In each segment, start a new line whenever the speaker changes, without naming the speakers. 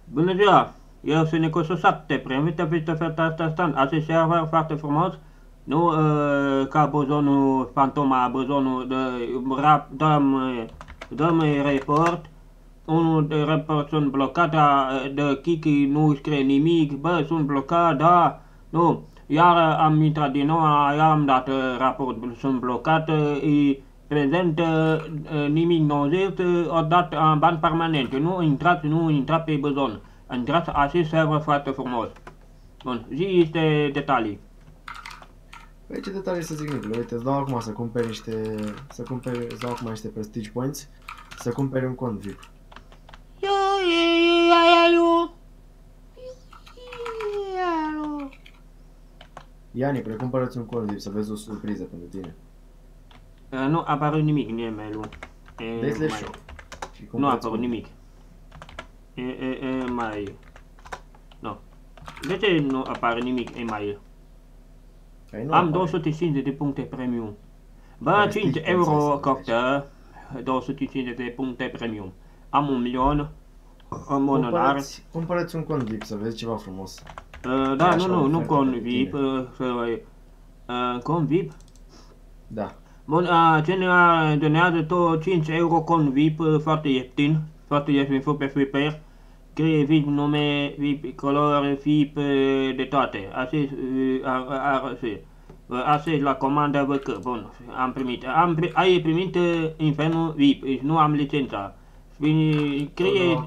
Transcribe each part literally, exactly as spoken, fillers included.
Bună ziua! Eu sunt Nicosu șapte, primit vită fata stand. Asta se server foarte frumos. Nu uh, ca buzonul fantoma, buzonul de rap, dăm, dăm report. Unul de report sunt blocat, de Kiki nu scrie nimic, bă, sunt blocat, da, nu. Iar am intrat din nou, iar am dat raport, sunt blocat, e prezent, nimic nu zis, o dat bani permanente, nu intrați, nu intrați pe buzon. Intrați acest server foarte frumos. Bun, zi este detalii.
Păi ce detalii să zic, Nicule? Uite, îți dau acum să cumperi niște, să cumperi, îți dau acum niște prestige points, să cumperi un cont V I P. Ia, Nicule, cumpără-ți un cont V I P să vezi o surpriză pentru tine.
Uh, nu apare nimic în e-mail-ul.
Dă-i show.
Nu apare nimic. E, e, e, mai... Nu. De ce nu apare nimic e-mail? Am două sute cincizeci de puncte premium. Bă, cinci euro costă două sute cincizeci de puncte premium. Am un milion în monetar.
Cumpără-ți un cont V I P să vezi ceva frumos.
Uh, da, nu, nu, nu cont V I P. Uh, uh, cont V I P?
Da.
Bun, uh, cineva donează tot cinci euro cont V I P, uh, foarte ieftin. Foarte ieftin, pe Flipper. Scrie V I P, nume, V I P, color, V I P, de toate. Asta e Asta e la comanda vă că, bun, am primit. Am, ai primit uh, infernul V I P, nu am licența. Scrie...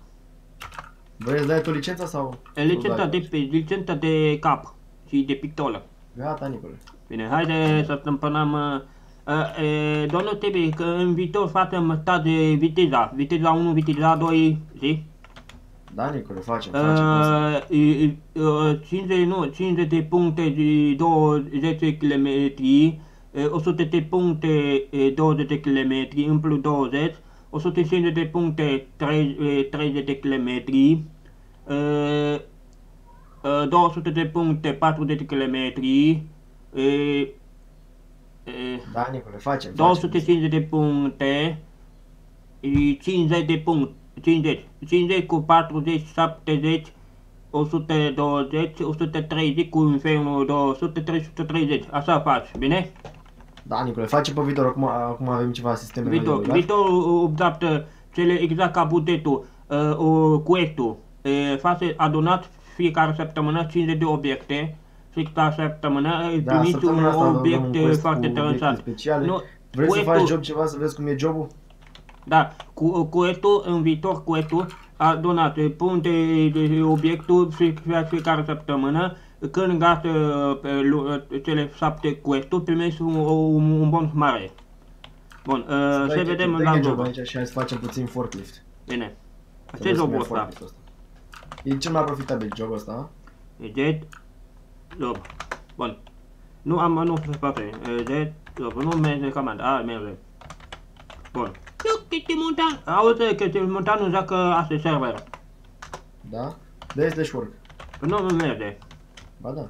Vrei să dai tu licența sau?
Licența de, licența de cap și de pictolă.
Gata, Nicole.
Bine, haide să stâmpănăm... Uh, uh, domnul trebuie că în viitor facem stat de viteza. Viteza unu, viteza doi, zi?
Da, Nicole, facem, facem.
Uh, uh, cincizeci, nu, cincizeci de puncte de douăzeci de kilometri, uh, o sută de puncte uh, douăzeci de kilometri, în plus douăzeci, o sută cincizeci de puncte treizeci de kilometri, uh, uh, două sute de puncte patruzeci de kilometri, uh, uh,
da, Nicole, facem,
două sute cincizeci de puncte, cincizeci de puncte. cincizeci, cincizeci cu patruzeci, șaptezeci, o sută douăzeci, o sută treizeci cu infernul două sute, trei sute treizeci, așa faci, bine?
Da, Nicole, facem pe viitor, acum, acum avem ceva sisteme
viitor,
noi de
viitorul adaptă cele exact ca bugetul, uh, quest-ul, uh, face adunat fiecare săptămână cincizeci de obiecte, fiecare săptămână
da,
primiți un obiect foarte interesant.
Vrei să faci job ceva, să vezi cum e jobul?
Da, cu quest-ul, în viitor quest-ul a donat punte de obiectul fiecare săptămână. Când gata cele șapte quest-uri, primești un, un, un bonus mare. Bun, uh, să vedem la
job aici și hai să facem puțin forklift.
Bine. Ce jobul ăsta?
E cel mai profitabil jobul ăsta,
a? Jet job. Bun. Nu am, nu se poate. Jet job, nu merge comanda. A, merge. Bun. Kitty Montan, auzi că Kitty Montan nu joacă asta server.
Da? De este work.
Nu nu merge.
Ba da.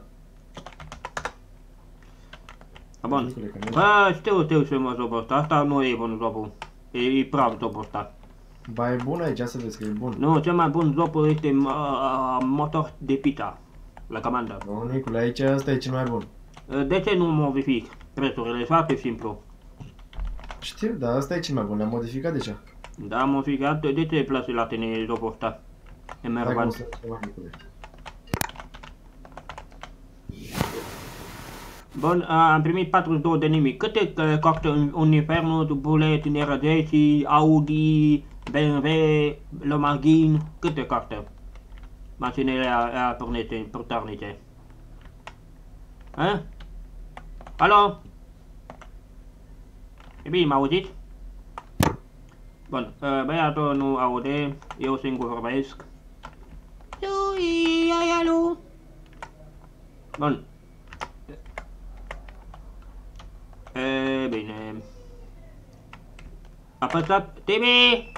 Bun. Bă, știu, știu ce mă jobul ăsta, asta nu e bun jobul. E, e praf jobul ăsta.
Ba e bun aici, să vezi că e bun.
Nu, cel mai bun jobul este uh, motor de pita. La comandă.
Nu, Nicule, aici ăsta e cel mai bun.
De ce nu modific prețurile? E foarte simplu.
Știu, dar ăsta e cel mai bun, le-am modificat deja.
Da, am modificat, de ce îi place la tine jobul ăsta? E mervant. Bun, am primit patruzeci și doi de nimic. Câte costă un infernul, bulet, N R D și Audi, B M W, Lamborghini, câte costă? Mașinile aia puternice. Ha? Alo? E bine, mă auziți? Bun, băiatul nu aude, eu singur vorbesc. Alo? Bun. E bine. Apăsat, Tibi!